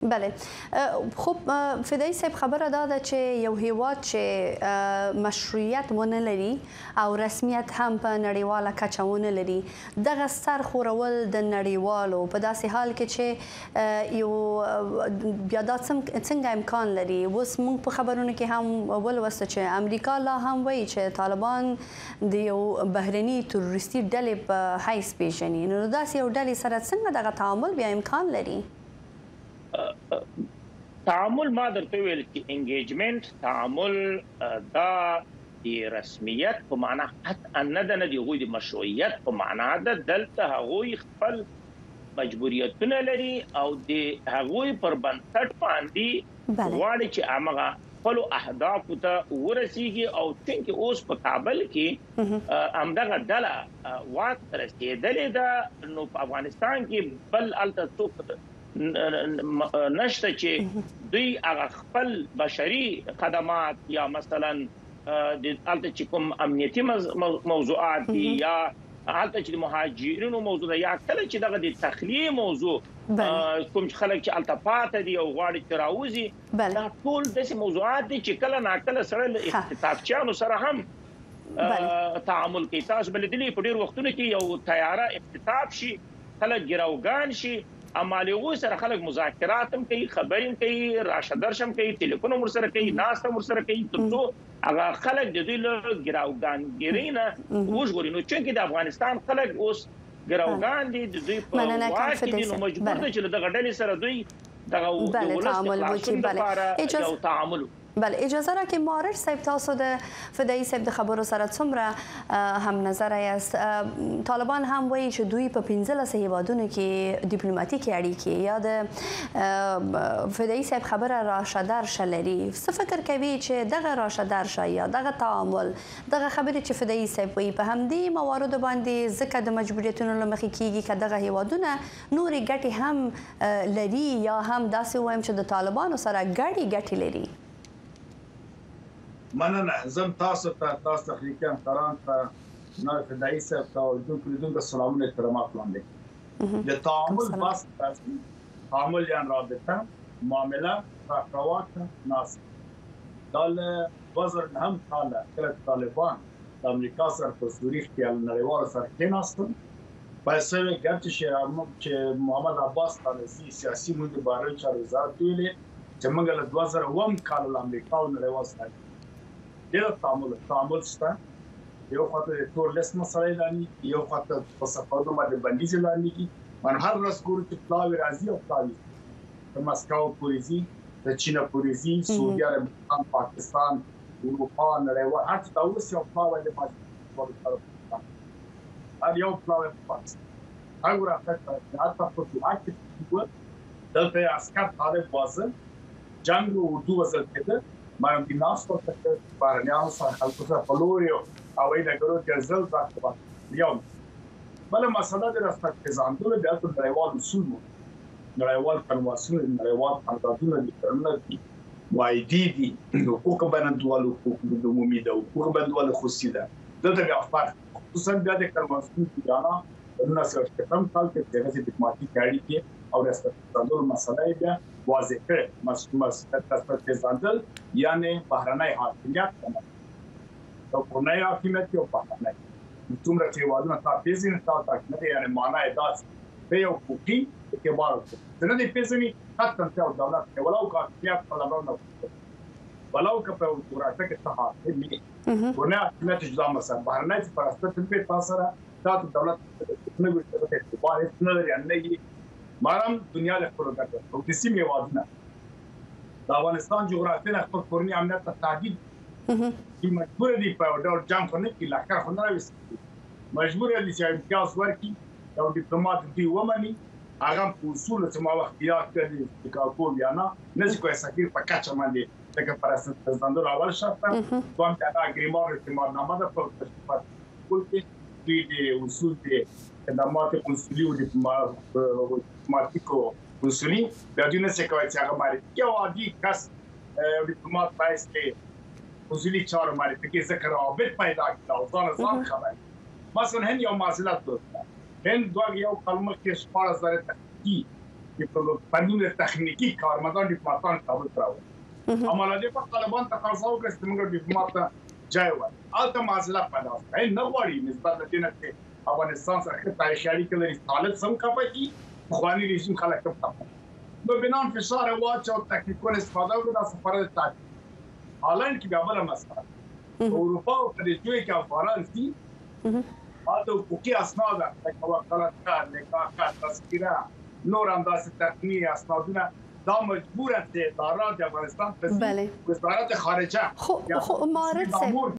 بله. خب فدایي صاحب خبره دا ده چې یو هیواد چې مشروعیت ونه لري او رسمیت هم په نړیواله کچه ونه لري، دغه سر خورول د نړیوالو په داسې حال کې چې یو بیا دا څنګه امکان لري. اوس موږ په خبرونو کې هم ولوسته چې امریکا لا هم وایي چې طالبان د یو بهرني تروریستي ډلې په حیث پیژني، نو داسې یو ډلې سره څنګه دغه تعامل بیا امکان لري؟ تعامل ما درته ویل چې انګیجمنت تعامل دا د رسمیت په معنا قطعا نه ده، نه د هغوی د مشروعیت په معنا ده. دلته هغوی خپل مجبوریتونه لري او د هغوی پر بنسټ باندې غواړي چې هغه خپلو اهدافو ته ورسیږي. او څنګه اوس په کابل کې همدغه ډله واک ته رسېدلې ده، نو په افغانستان کې بل هلته څوک نشته چې دوی هغه خپل بشري خدمات یا مثلا د هلته چې کوم امنیتي موضوعات دي یا هلته چې د مهاجرینو موضوع ده یا کله چې دغه د تخلیه موضوع کوم خلک چې هلته پاتې دي او غواړي چې راوځي، دا ټول داسې موضوعات دي چې کله ناکله سره له اختطافچیانو سره هم تعامل کوي. تاسو به لیدلي په ډېر وختونو کې یو طیاره اختطاف شي، خلک ګروګان شي، امالغو سره خلک مذاکرات هم کوي، خبرې هم کوي، راشه درشم کوي، ټلیفون هم ورسره کوي، ناسته هم ورسره کوي، ترڅو هغه خلک د دوی له ګروګانګیرۍ نه وژغوري. نو چونکې د افغانستان خلک اوس ګروګان دي، د دوی په واک کې دي، نو مجبور دي چې دغه ډلې سره دوی دغه د ولس د خلاصون لپاره یو تعامل. بله، اجازه را که معارف صاحب تاسو د فدایي صاحب د خبرو سره څومره هم نظر یاست. طالبان هم وایي چې دوی په 15 هیوادونو کې ډیپلوماټیکې اړیکې یا د فدایي صاحب خبره راشه درشه لري. څه فکر کوي چې دغه راشه درشه یا دغه تعامل، دغه خبرې چې فدایي صاحب وایي په همدې مواردو باندې ځکه د مجبوریتونو له مخې کیږي که دغه هیوادونه نورې ګټې هم لري یا هم داسې ووایم چې د طالبانو سره ګډې لري؟ مننه. زم تاسو تخنیکي همکاران ته جناب فدایي صاحب ته لیدونکو سلامونه احترامات وړاندې. د تعامل بحث تعامل یعنې رابطه معامله رواق ناس دا له 2009 کاله کله طالبان د امریکا سره په زوریخ کې نړیوالو سره کېناستل، پیسې ګټې چې محمد عباس طالبي سیاسي مدیر بهرنیو چارو وزارت ویلي چې موږ له 2009 کال له امریکا او نړیوال سره ډېر تعامل شته. یو خواته د تور لیست مسله اعلاني، یو خواته په سفارتونو باندې بندیز اعلانېږي. من هر ورځ ګورو چې پلاوي راځي او پلاوي د مسکو پورې ځي، د چین پورې ځي، سعودي عربستان، پاکستان، اروپا، نړیوال هر څه ته اوس یو پلاوی د پاکستان هر یو پلاوی په پاکستان هغه راځي. حتی په دوحه کې دلته عسکر طالب وازن جنگ اردو وزل کېده، ما هم د ناستو څخه بهرنیانو سره خلکو سره په لوري هوایي ډګرو کې ځل راځي. یو بله مسله د رسمیت پېژندلو د هلته نړیوال اصول وو، نړیوال قانونونه، نړیوال قراردادونه دي، تړونونه دي، معاهدې دي، حقوق بین الدول، حقوق عمومي ده، حقوق بین الدول خصوصي ده. دلته بیا فرق خصوصا بیا د قانون پیژانا په 1998 کال کې د ډیپلوماټیک اړیکې او رسمیت پېژندلو مسله بیا واضح کړه. رسمیت پېژندل یعنې بهرنی حاکمیت او کورنی حاکمیت او بهرنی څومره چې هېوادونه تا پېژني تا حاکمیت یعنې معنا یې داسې په یو حقوقي اعتبار وکړي چې نه دې پېژني حتی چې دولت کې ولو که حاکمیت په لمر نه ولو که په جغرافیه کې څه حاکم وي کورنی حاکمیت جدا مسله بهرنی چې په رسمیت پېژندل تا سره تا دولت نه وي اعتبار هېڅ نه لري نه مارم دنیا له خپل ګټه او د سیمې هېوادونه د افغانستان جغرافیه خپل کورني امنیت ته تهدید چې مجبور دي په ډول جنګ خو نه کړي، لښکر خو نه راوستي، مجبور دي چې امتیاز ورکړي یو ډیپلوماټ دوی ومني، هغه په اصولو چې ما وخت یاد کړي چې کاکو بیا نه چې کوی سفیر په کچه باندې لکه په رسمیت پېژندلو اول شرط دویم چې هغه اګریمان اعتمادنامه ده په ټول کې دوی د اصول د خدمات کنسولي او ډیپلوماتیکو کنسولي بیا دوی نشي کولی چې هغه معرفي یو عادي کس ډیپلومات باید کې کنسولي چارو معرفي کې ذکر رابط پیدا کړي او ځان خبري. مثلا هند یو معضلت دوست هند دوه یو کلمه کې 14000 تحقیقي بدون تخنیکی کارمندان دیپلماتان کابل راوړل اما له دې په طالبان تقاضا وکړه چې موږ دیپلمات جای ور البته معضله پیدا شوه نه غواړي نسبت له دې نه چې افغانستان سره تاریخي اړیکې لري طالب سم کاپي خواني رژیم خلک ته نو بنان فشار واچو تکنیکونه استفاده وکړه د سفارت تاک حالان کې بیا بل مسله اروپا او په دې کې افغانان دي هذا حقوقي اسناد لکه وکالت کار لکه تذکره نور هم داسې تقنینی اسنادونه دا مجبورن چې ادارات افغانستان ته وزارت خارجه خب معارض